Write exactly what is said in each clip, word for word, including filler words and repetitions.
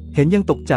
เห็นยังตกใจ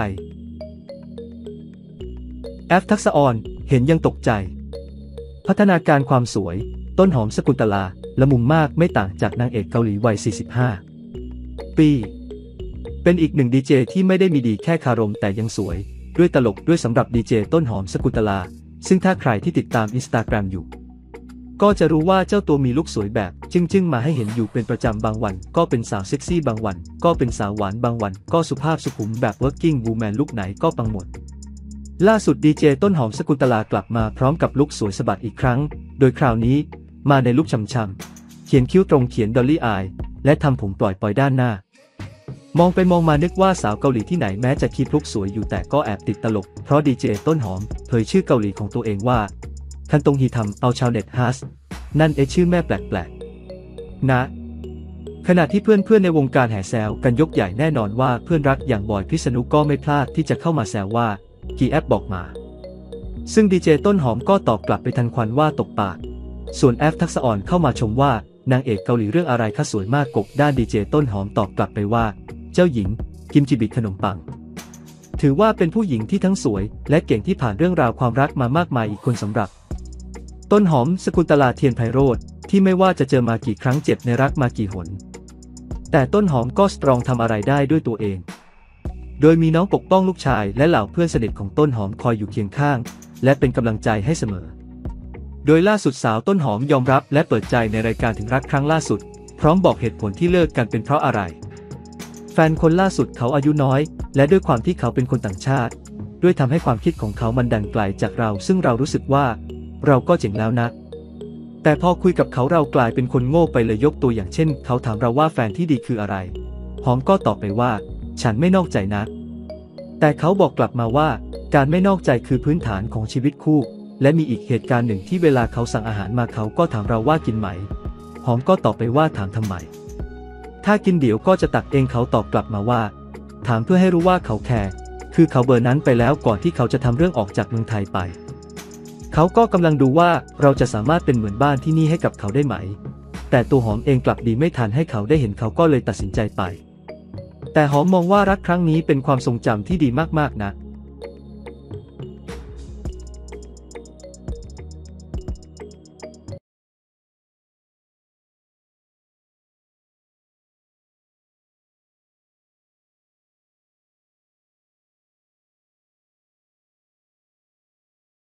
แอฟทักษะออนเห็นยังตกใจพัฒนาการความสวยต้นหอมสกุลตลาละมุนมากไม่ต่างจากนางเอกเกาหลีวัยสี่สิบห้าปีเป็นอีกหนึ่งดีเจที่ไม่ได้มีดีแค่คารมแต่ยังสวยด้วยตลกด้วยสำหรับดีเจต้นหอมสกุลตลาซึ่งถ้าใครที่ติดตามอินสตาแกรมอยู่ก็จะรู้ว่าเจ้าตัวมีลุคสวยแบบจึ้งๆมาให้เห็นอยู่เป็นประจำบางวันก็เป็นสาวเซ็กซี่บางวันก็เป็นสาวหวานบางวันก็สุภาพสุขุมแบบ working woman ลุคไหนก็ปังหมดล่าสุดดีเจต้นหอมสกุลตลากลับมาพร้อมกับลุคสวยสะบัดอีกครั้งโดยคราวนี้มาในลุคช่ำๆเขียนคิ้วตรงเขียนดอลลี่อายและทำผมปล่อยปล่อยด้านหน้ามองไปมองมานึกว่าสาวเกาหลีที่ไหนแม้จะคีบลุคสวยอยู่แต่ก็แอบติดตลกเพราะดีเจต้นหอมเผยชื่อเกาหลีของตัวเองว่าคันตงฮีทำเอาชาวเน็ตฮัสนั่นเอชื่อแม่แปลกๆนะขณะที่เพื่อนๆในวงการแห่แซวกันยกใหญ่แน่นอนว่าเพื่อนรักอย่างบอยพิษณุก็ไม่พลาดที่จะเข้ามาแซวว่ากี่แอปบอกมาซึ่งดีเจต้นหอมก็ตอบกลับไปทันควันว่าตกปากส่วนแอฟทักษะอ่อนเข้ามาชมว่านางเอกเกาหลีเรื่องอะไรคะสวยมากกบด้านดีเจต้นหอมตอบกลับไปว่าเจ้าหญิงกิมจิบิขนมปังถือว่าเป็นผู้หญิงที่ทั้งสวยและเก่งที่ผ่านเรื่องราวความรักมามากมายอีกคนสำหรับต้นหอมสกุลตลาเทียนไพโรจน์ที่ไม่ว่าจะเจอมากี่ครั้งเจ็บในรักมากี่หนแต่ต้นหอมก็สตรองทำอะไรได้ด้วยตัวเองโดยมีน้องปกป้องลูกชายและเหล่าเพื่อนสนิทของต้นหอมคอยอยู่เคียงข้างและเป็นกำลังใจให้เสมอโดยล่าสุดสาวต้นหอมยอมรับและเปิดใจในรายการถึงรักครั้งล่าสุดพร้อมบอกเหตุผลที่เลิกกันเป็นเพราะอะไรแฟนคนล่าสุดเขาอายุน้อยและด้วยความที่เขาเป็นคนต่างชาติด้วยทำให้ความคิดของเขามันดันไกลจากเราซึ่งเรารู้สึกว่าเราก็เจ๋งแล้วนะแต่พอคุยกับเขาเรากลายเป็นคนโง่ไปเลยยกตัวอย่างเช่นเขาถามเราว่าแฟนที่ดีคืออะไรหอมก็ตอบไปว่าฉันไม่นอกใจนะแต่เขาบอกกลับมาว่าการไม่นอกใจคือพื้นฐานของชีวิตคู่และมีอีกเหตุการณ์หนึ่งที่เวลาเขาสั่งอาหารมาเขาก็ถามเราว่ากินไหมหอมก็ตอบไปว่าถามทำไมถ้ากินเดี๋ยวก็จะตักเองเขาตอบกลับมาว่าถามเพื่อให้รู้ว่าเขาแคร์คือเขาเบอร์นั้นไปแล้วก่อนที่เขาจะทำเรื่องออกจากเมืองไทยไปเขาก็กำลังดูว่าเราจะสามารถเป็นเหมือนบ้านที่นี่ให้กับเขาได้ไหมแต่ตัวหอมเองกลับดีไม่ทันให้เขาได้เห็นเขาก็เลยตัดสินใจไปแต่หอมมองว่ารักครั้งนี้เป็นความทรงจำที่ดีมากๆนะ